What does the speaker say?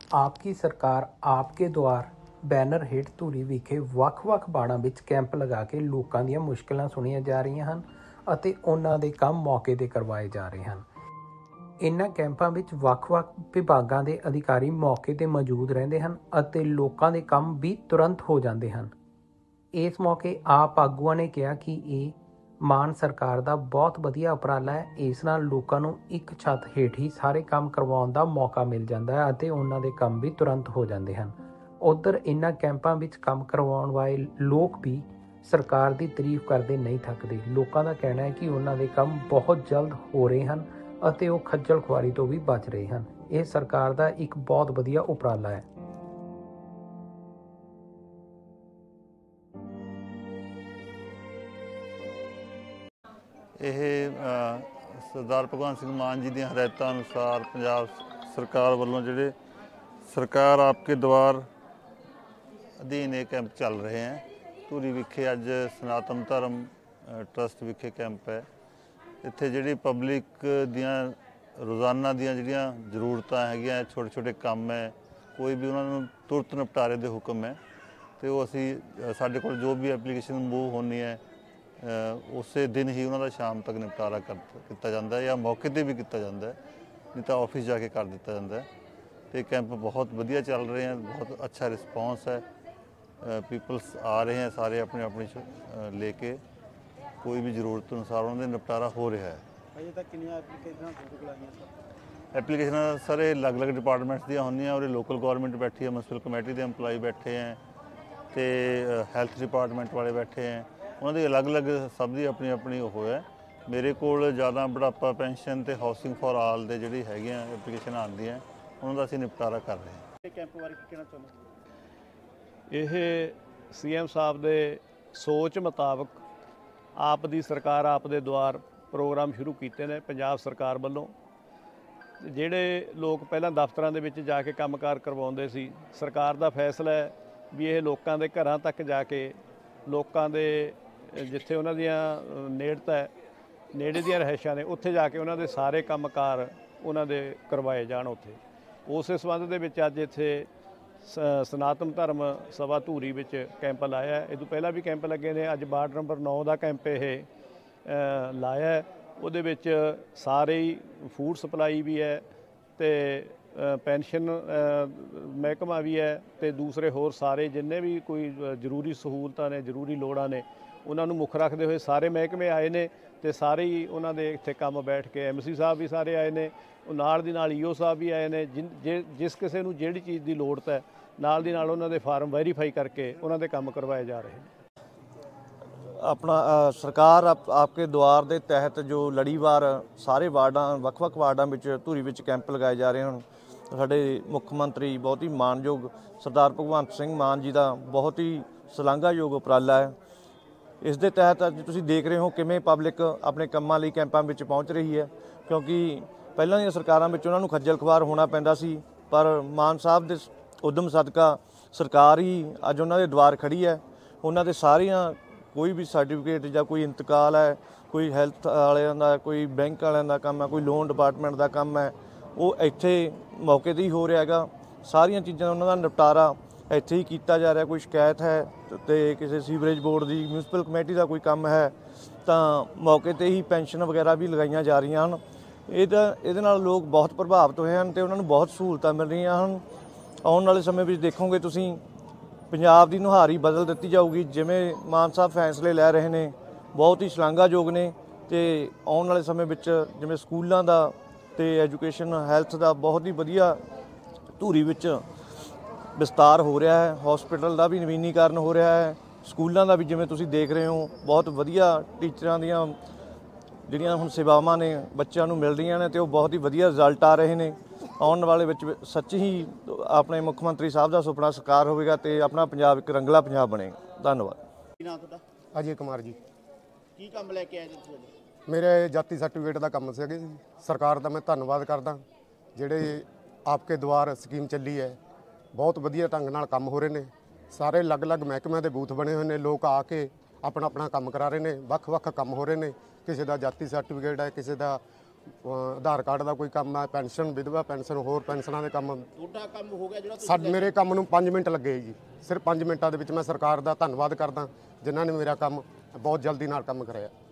आपकी सरकार आपके द्वार बैनर ਹੇਠ ਧੂਰੀ ਵਿਖੇ ਵੱਖ-ਵੱਖ ਬਾੜਾਂ ਵਿੱਚ ਕੈਂਪ ਲਗਾ ਕੇ ਲੋਕਾਂ ਦੀਆਂ ਮੁਸ਼ਕਲਾਂ ਸੁਣੀਆਂ ਜਾ ਰਹੀਆਂ ਹਨ ਅਤੇ ਉਹਨਾਂ ਦੇ ਕੰਮ ਮੌਕੇ 'ਤੇ ਕਰਵਾਏ ਜਾ ਰਹੇ ਹਨ। ਇਨ੍ਹਾਂ ਕੈਂਪਾਂ ਵਿੱਚ ਵੱਖ-ਵੱਖ ਵਿਭਾਗਾਂ ਦੇ ਅਧਿਕਾਰੀ ਮੌਕੇ 'ਤੇ ਮੌਜੂਦ ਰਹਿੰਦੇ ਹਨ ਅਤੇ ਲੋਕਾਂ ਦੇ ਕੰਮ ਵੀ ਤੁਰੰਤ ਹੋ ਜਾਂਦੇ ਹਨ। ਇਸ ਮੌਕੇ ਆਪ ਆਗੂਆਂ ਨੇ ਕਿਹਾ ਕਿ ਇਹ ਮਾਨ ਸਰਕਾਰ ਦਾ ਬਹੁਤ ਵਧੀਆ ਉਪਰਾਲਾ ਹੈ। ਇਸ ਨਾਲ ਲੋਕਾਂ ਨੂੰ ਇੱਕ ਛੱਤ ਹੇਠ ਹੀ ਸਾਰੇ ਕੰਮ ਕਰਵਾਉਣ ਦਾ ਮੌਕਾ ਮਿਲ ਜਾਂਦਾ ਹੈ ਅਤੇ ਉਹਨਾਂ ਦੇ ਕੰਮ ਵੀ ਤੁਰੰਤ ਹੋ ਜਾਂਦੇ ਹਨ। ਉੱਧਰ ਇਨ੍ਹਾਂ ਕੈਂਪਾਂ ਵਿੱਚ ਕੰਮ ਕਰਵਾਉਣ ਵਾਲੇ ਲੋਕ ਵੀ ਸਰਕਾਰ ਦੀ ਤਾਰੀਫ ਕਰਦੇ ਨਹੀਂ ਥੱਕਦੇ। ਲੋਕਾਂ ਦਾ ਕਹਿਣਾ ਹੈ ਕਿ ਉਹਨਾਂ ਦੇ ਕੰਮ ਬਹੁਤ ਜਲਦ ਹੋ ਰਹੇ ਹਨ ਅਤੇ ਉਹ ਖੱਜਲ ਖੁਆਰੀ ਤੋਂ ਵੀ ਬਚ ਰਹੇ ਹਨ। ਇਹ ਸਰਕਾਰ ਦਾ ਇੱਕ ਬਹੁਤ ਵਧੀਆ ਉਪਰਾਲਾ ਹੈ। ਇਹ ਸਰਦਾਰ ਭਗਵੰਤ ਸਿੰਘ ਮਾਨ ਜੀ ਦੀਆਂ ਹਦਾਇਤਾਂ ਅਨੁਸਾਰ ਪੰਜਾਬ ਸਰਕਾਰ ਵੱਲੋਂ ਜਿਹੜੇ ਸਰਕਾਰ ਆਪਕੇ ਦੁਆਰ ਅਧੀਨ ਇਹ ਕੈਂਪ ਚੱਲ ਰਹੇ ਹੈ। ਧੂਰੀ ਵਿਖੇ ਅੱਜ ਸਨਾਤਨ ਧਰਮ ਟਰਸਟ ਵਿਖੇ ਕੈਂਪ ਹੈ। ਇੱਥੇ ਜਿਹੜੀ ਪਬਲਿਕ ਦੀਆਂ ਰੋਜ਼ਾਨਾ ਦੀਆਂ ਜਿਹੜੀਆਂ ਜ਼ਰੂਰਤਾਂ ਹੈਗੀਆਂ, ਛੋਟੇ ਛੋਟੇ ਕੰਮ ਹੈ, ਕੋਈ ਵੀ ਉਹਨਾਂ ਨੂੰ ਤੁਰੰਤ ਨਿਪਟਾਰੇ ਦੇ ਹੁਕਮ ਹੈ ਅਤੇ ਉਹ ਅਸੀਂ ਸਾਡੇ ਕੋਲ ਜੋ ਵੀ ਐਪਲੀਕੇਸ਼ਨ ਮੂਵ ਹੋਣੀ ਹੈ ਉਸੇ ਦਿਨ ਹੀ ਉਹਨਾਂ ਦਾ ਸ਼ਾਮ ਤੱਕ ਨਿਪਟਾਰਾ ਕੀਤਾ ਜਾਂਦਾ ਹੈ ਜਾਂ ਮੌਕੇ 'ਤੇ ਵੀ ਕੀਤਾ ਜਾਂਦਾ ਹੈ, ਨਹੀਂ ਤਾਂ ਆਫਿਸ ਜਾ ਕੇ ਕਰ ਦਿੱਤਾ ਜਾਂਦਾ ਹੈ। ਅਤੇ ਕੈਂਪ ਬਹੁਤ ਵਧੀਆ ਚੱਲ ਰਹੇ ਹਨ, ਬਹੁਤ ਅੱਛਾ ਰਿਸਪੌਂਸ ਹੈ। ਪੀਪਲਸ ਆ ਰਹੇ ਹੈ ਸਾਰੇ ਆਪਣੀ ਆਪਣੀ ਲੈ ਕੇ, ਕੋਈ ਵੀ ਜ਼ਰੂਰਤ ਅਨੁਸਾਰ ਉਹਨਾਂ ਦੇ ਨਿਪਟਾਰਾ ਹੋ ਰਿਹਾ ਹੈ। ਅਜੇ ਤੱਕ ਕਿੰਨੀਆਂ ਐਪਲੀਕੇਸ਼ਨਾਂ ਤੁਹਾਡੇ ਕੋਲ ਆਈਆਂ ਸਰ? ਐਪਲੀਕੇਸ਼ਨਾਂ ਸਰ ਇਹ ਅਲੱਗ-ਅਲੱਗ ਡਿਪਾਰਟਮੈਂਟਸ ਦੀਆਂ ਹੁੰਦੀਆਂ। ਔਰ ਲੋਕਲ ਗੌਰਮੈਂਟ ਬੈਠੀ ਹੈ, ਮਿਊਨਸਿਪਲ ਕਮੇਟੀ ਦੇ ਇੰਪਲਾਈ ਬੈਠੇ ਹੈ ਅਤੇ ਹੈਲਥ ਡਿਪਾਰਟਮੈਂਟ ਵਾਲੇ ਬੈਠੇ ਹੈ। ਉਹਨਾਂ ਦੀ ਅਲੱਗ-ਅਲੱਗ ਸਭ ਦੀ ਆਪਣੀ ਆਪਣੀ ਉਹ ਹੈ। ਮੇਰੇ ਕੋਲ ਜ਼ਿਆਦਾ ਬੁਢਾਪਾ ਪੈਨਸ਼ਨ ਅਤੇ ਹਾਊਸਿੰਗ ਫॉर ਆਲ ਦੇ ਜਿਹੜੀ ਹੈਗੀਆਂ ਐਪਲੀਕੇਸ਼ਨ ਆਉਂਦੀਆਂ, ਉਹਨਾਂ ਦਾ ਅਸੀਂ ਨਿਪਟਾਰਾ ਕਰ ਰਹੇ ਹਾਂ। ਇਹ ਕੈਂਪ ਬਾਰੇ ਕੀ ਕਹਿਣਾ ਚਾਹੁੰਦੇ? ਇਹ ਸੀਐਮ ਸਾਹਿਬ ਦੇ ਸੋਚ ਮੁਤਾਬਕ ਆਪ ਦੀ ਸਰਕਾਰ ਆਪ ਦੇ ਦੁਆਰ ਪ੍ਰੋਗਰਾਮ ਸ਼ੁਰੂ ਕੀਤੇ ਨੇ ਪੰਜਾਬ ਸਰਕਾਰ ਵੱਲੋਂ। ਜਿਹੜੇ ਲੋਕ ਪਹਿਲਾਂ ਦਫ਼ਤਰਾਂ ਦੇ ਵਿੱਚ ਜਾ ਕੇ ਕੰਮਕਾਰ ਕਰਵਾਉਂਦੇ ਸੀ, ਸਰਕਾਰ ਦਾ ਫੈਸਲਾ ਹੈ ਵੀ ਇਹ ਲੋਕਾਂ ਦੇ ਘਰਾਂ ਤੱਕ ਜਾ ਕੇ, ਲੋਕਾਂ ਦੇ ਜਿੱਥੇ ਉਹਨਾਂ ਦੀਆਂ ਨੇੜੇ ਦੀਆਂ ਰਿਹਾਇਸ਼ਾਂ ਨੇ, ਉੱਥੇ ਜਾ ਕੇ ਉਹਨਾਂ ਦੇ ਸਾਰੇ ਕੰਮਕਾਰ ਉਹਨਾਂ ਦੇ ਕਰਵਾਏ ਜਾਣ ਉੱਥੇ। ਉਸੇ ਸੰਬੰਧ ਦੇ ਵਿੱਚ ਅੱਜ ਇੱਥੇ ਸਨਾਤਨ ਧਰਮ ਸਭਾ ਧੂਰੀ ਵਿੱਚ ਕੈਂਪ ਲਾਇਆ। ਇਹ ਤੋਂ ਪਹਿਲਾਂ ਵੀ ਕੈਂਪ ਲੱਗੇ ਨੇ। ਅੱਜ ਵਾਰਡ ਨੰਬਰ 9 ਦਾ ਕੈਂਪ ਇਹ ਲਾਇਆ। ਉਹਦੇ ਵਿੱਚ ਸਾਰੇ ਹੀ ਫੂਡ ਸਪਲਾਈ ਵੀ ਹੈ ਅਤੇ ਪੈਨਸ਼ਨ ਮਹਿਕਮਾ ਵੀ ਹੈ ਅਤੇ ਦੂਸਰੇ ਹੋਰ ਸਾਰੇ ਜਿੰਨੇ ਵੀ ਕੋਈ ਜ਼ਰੂਰੀ ਸਹੂਲਤਾਂ ਨੇ, ਜ਼ਰੂਰੀ ਲੋੜਾਂ ਨੇ, ਉਹਨਾਂ ਨੂੰ ਮੁੱਖ ਰੱਖਦੇ ਹੋਏ ਸਾਰੇ ਮਹਿਕਮੇ ਆਏ ਨੇ ਅਤੇ ਸਾਰੇ ਹੀ ਉਹਨਾਂ ਦੇ ਇੱਥੇ ਕੰਮ ਬੈਠ ਕੇ ਐਮਸੀ ਸਾਹਿਬ ਵੀ ਸਾਰੇ ਆਏ ਨੇ। ਉਹ ਨਾਲ ਦੀ ਨਾਲ ਈਓ ਸਾਹਿਬ ਵੀ ਆਏ ਨੇ। ਜਿਸ ਕਿਸੇ ਨੂੰ ਜਿਹੜੀ ਚੀਜ਼ ਦੀ ਲੋੜ ਹੈ ਨਾਲ ਦੀ ਨਾਲ ਉਹਨਾਂ ਦੇ ਫਾਰਮ ਵੈਰੀਫਾਈ ਕਰਕੇ ਉਹਨਾਂ ਦੇ ਕੰਮ ਕਰਵਾਏ ਜਾ ਰਹੇ ਨੇ। ਆਪਣਾ ਸਰਕਾਰ ਆਪਕੇ ਦੁਆਰ ਦੇ ਤਹਿਤ ਜੋ ਲੜੀਵਾਰ ਸਾਰੇ ਵਾਰਡਾਂ ਵੱਖ-ਵੱਖ ਵਾਰਡਾਂ ਵਿੱਚ ਧੂਰੀ ਵਿੱਚ ਕੈਂਪ ਲਗਾਏ ਜਾ ਰਹੇ ਹਨ। ਸਾਡੇ ਮੁੱਖ ਮੰਤਰੀ ਬਹੁਤ ਹੀ ਮਾਣਯੋਗ ਸਰਦਾਰ ਭਗਵੰਤ ਸਿੰਘ ਮਾਨ ਜੀ ਦਾ ਬਹੁਤ ਹੀ ਸ਼ਲਾਘਾਯੋਗ ਉਪਰਾਲਾ ਹੈ। ਇਸ ਦੇ ਤਹਿਤ ਅੱਜ ਤੁਸੀਂ ਦੇਖ ਰਹੇ ਹੋ ਕਿਵੇਂ ਪਬਲਿਕ ਆਪਣੇ ਕੰਮਾਂ ਲਈ ਕੈਂਪਾਂ ਵਿੱਚ ਪਹੁੰਚ ਰਹੀ ਹੈ, ਕਿਉਂਕਿ ਪਹਿਲਾਂ ਦੀਆਂ ਸਰਕਾਰਾਂ ਵਿੱਚ ਉਹਨਾਂ ਨੂੰ ਖੱਜਲ ਖੁਆਰ ਹੋਣਾ ਪੈਂਦਾ ਸੀ। ਪਰ ਮਾਨ ਸਾਹਿਬ ਦੇ ਉਦਮ ਸਦਕਾ ਸਰਕਾਰ ਹੀ ਅੱਜ ਉਹਨਾਂ ਦੇ ਦੁਆਰ ਖੜੀ ਹੈ। ਉਹਨਾਂ ਦੇ ਸਾਰੀਆਂ ਕੋਈ ਵੀ ਸਰਟੀਫਿਕੇਟ ਜਾਂ ਕੋਈ ਇੰਤਕਾਲ ਹੈ, ਕੋਈ ਹੈਲਥ ਵਾਲਿਆਂ ਦਾ, ਕੋਈ ਬੈਂਕ ਵਾਲਿਆਂ ਦਾ ਕੰਮ ਹੈ, ਕੋਈ ਲੋਨ ਡਿਪਾਰਟਮੈਂਟ ਦਾ ਕੰਮ ਹੈ, ਉਹ ਇੱਥੇ ਮੌਕੇ 'ਤੇ ਹੀ ਹੋ ਰਿਹਾ ਹੈਗਾ। ਸਾਰੀਆਂ ਚੀਜ਼ਾਂ ਉਹਨਾਂ ਦਾ ਨਿਪਟਾਰਾ ਇੱਥੇ ਹੀ ਕੀਤਾ ਜਾ ਰਿਹਾ। ਕੋਈ ਸ਼ਿਕਾਇਤ ਹੈ ਅਤੇ ਕਿਸੇ ਸੀਵਰੇਜ ਬੋਰਡ ਦੀ, ਮਿਊਨਸਿਪਲ ਕਮੇਟੀ ਦਾ ਕੋਈ ਕੰਮ ਹੈ ਤਾਂ ਮੌਕੇ 'ਤੇ ਹੀ ਪੈਨਸ਼ਨ ਵਗੈਰਾ ਵੀ ਲਗਾਈਆਂ ਜਾ ਰਹੀਆਂ ਹਨ। ਇਹਦੇ ਨਾਲ ਲੋਕ ਬਹੁਤ ਪ੍ਰਭਾਵਿਤ ਹੋਏ ਹਨ ਅਤੇ ਉਹਨਾਂ ਨੂੰ ਬਹੁਤ ਸਹੂਲਤਾਂ ਮਿਲ ਰਹੀਆਂ ਹਨ। ਆਉਣ ਵਾਲੇ ਸਮੇਂ ਵਿੱਚ ਦੇਖੋਗੇ ਤੁਸੀਂ ਪੰਜਾਬ ਦੀ ਨੁਹਾਰ ਹੀ ਬਦਲ ਦਿੱਤੀ ਜਾਊਗੀ। ਜਿਵੇਂ ਮਾਨ ਸਾਹਿਬ ਫੈਸਲੇ ਲੈ ਰਹੇ ਨੇ ਬਹੁਤ ਹੀ ਸ਼ਲਾਘਾਯੋਗ ਨੇ ਅਤੇ ਆਉਣ ਵਾਲੇ ਸਮੇਂ ਵਿੱਚ ਜਿਵੇਂ ਸਕੂਲਾਂ ਦਾ ਅਤੇ ਐਜੂਕੇਸ਼ਨ ਹੈਲਥ ਦਾ ਬਹੁਤ ਹੀ ਵਧੀਆ ਧੂਰੀ ਵਿੱਚ ਵਿਸਤਾਰ ਹੋ ਰਿਹਾ ਹੈ। ਹੌਸਪੀਟਲ ਦਾ ਵੀ ਨਵੀਨੀਕਰਨ ਹੋ ਰਿਹਾ ਹੈ। ਸਕੂਲਾਂ ਦਾ ਵੀ ਜਿਵੇਂ ਤੁਸੀਂ ਦੇਖ ਰਹੇ ਹੋ ਬਹੁਤ ਵਧੀਆ ਟੀਚਰਾਂ ਦੀਆਂ ਜਿਹੜੀਆਂ ਹੁਣ ਸੇਵਾਵਾਂ ਨੇ ਬੱਚਿਆਂ ਨੂੰ ਮਿਲ ਰਹੀਆਂ ਨੇ ਅਤੇ ਉਹ ਬਹੁਤ ਹੀ ਵਧੀਆ ਰਿਜ਼ਲਟ ਆ ਰਹੇ ਨੇ। ਆਉਣ ਵਾਲੇ ਵਿੱਚ ਸੱਚ ਹੀ ਆਪਣੇ ਮੁੱਖ ਮੰਤਰੀ ਸਾਹਿਬ ਦਾ ਸੁਪਨਾ ਸਾਕਾਰ ਹੋਵੇਗਾ ਅਤੇ ਆਪਣਾ ਪੰਜਾਬ ਇੱਕ ਰੰਗਲਾ ਪੰਜਾਬ ਬਣੇਗਾ। ਧੰਨਵਾਦ। ਕੀ ਨਾਮ ਤੁਹਾਡਾ? ਅਜੇ ਕੁਮਾਰ ਜੀ। ਕੀ ਕੰਮ ਲੈ ਕੇ ਆਏ ਜੀ ਤੁਸੀਂ? ਮੇਰੇ ਜਾਤੀ ਸਰਟੀਫਿਕੇਟ ਦਾ ਕੰਮ ਸੀਗਾ ਜੀ। ਸਰਕਾਰ ਦਾ ਮੈਂ ਧੰਨਵਾਦ ਕਰਦਾ। ਜਿਹੜੇ ਆਪਕੇ ਦੁਆਰ ਸਕੀਮ ਚੱਲੀ ਹੈ ਬਹੁਤ ਵਧੀਆ ਢੰਗ ਨਾਲ ਕੰਮ ਹੋ ਰਹੇ ਨੇ। ਸਾਰੇ ਅਲੱਗ-ਅਲੱਗ ਮਹਿਕਮਿਆਂ ਦੇ ਬੂਥ ਬਣੇ ਹੋਏ ਨੇ। ਲੋਕ ਆ ਕੇ ਆਪਣਾ ਆਪਣਾ ਕੰਮ ਕਰਾ ਰਹੇ ਨੇ। ਵੱਖ-ਵੱਖ ਕੰਮ ਹੋ ਰਹੇ ਨੇ। ਕਿਸੇ ਦਾ ਜਾਤੀ ਸਰਟੀਫਿਕੇਟ ਹੈ, ਕਿਸੇ ਦਾ ਆਧਾਰ ਕਾਰਡ ਦਾ ਕੋਈ ਕੰਮ ਹੈ, ਪੈਨਸ਼ਨ, ਵਿਧਵਾ ਪੈਨਸ਼ਨ, ਹੋਰ ਪੈਨਸ਼ਨਾਂ ਦੇ ਕੰਮ। ਤੁਹਾਡਾ ਕੰਮ ਹੋ ਗਿਆ ਜਿਹੜਾ ਸਾਡੇ ਮੇਰੇ ਕੰਮ ਨੂੰ 5 ਮਿੰਟ ਲੱਗੇ ਜੀ। ਸਿਰਫ 5 ਮਿੰਟਾਂ ਦੇ ਵਿੱਚ ਮੈਂ ਸਰਕਾਰ ਦਾ ਧੰਨਵਾਦ ਕਰਦਾ ਜਿਨ੍ਹਾਂ ਨੇ ਮੇਰਾ ਕੰਮ ਬਹੁਤ ਜਲਦੀ ਨਾਲ ਕੰਮ ਕਰਾਇਆ।